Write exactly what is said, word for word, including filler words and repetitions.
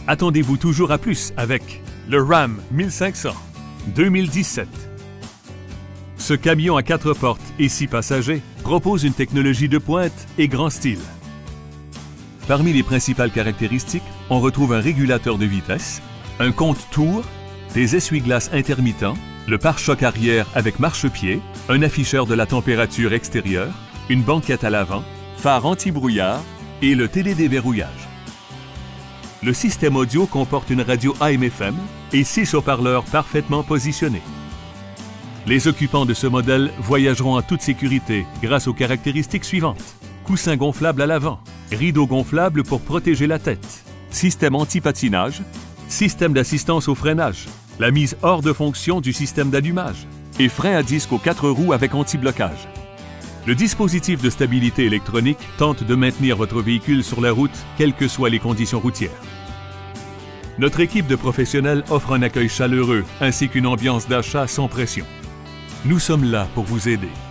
Attendez-vous toujours à plus avec le Ram mille cinq cents deux mille dix-sept. Ce camion à quatre portes et six passagers propose une technologie de pointe et grand style. Parmi les principales caractéristiques, on retrouve un régulateur de vitesse, un compte-tours, des essuie-glaces intermittents, le pare-choc arrière avec marchepied, un afficheur de la température extérieure, une banquette à l'avant, phare anti-brouillard et le télédéverrouillage. Le système audio comporte une radio A M F M et six haut-parleurs parfaitement positionnés. Les occupants de ce modèle voyageront en toute sécurité grâce aux caractéristiques suivantes. Coussin gonflable à l'avant, rideau gonflable pour protéger la tête, système anti-patinage, système d'assistance au freinage, la mise hors de fonction du système d'allumage et frein à disque aux quatre roues avec anti-blocage. Le dispositif de stabilité électronique tente de maintenir votre véhicule sur la route, quelles que soient les conditions routières. Notre équipe de professionnels offre un accueil chaleureux ainsi qu'une ambiance d'achat sans pression. Nous sommes là pour vous aider.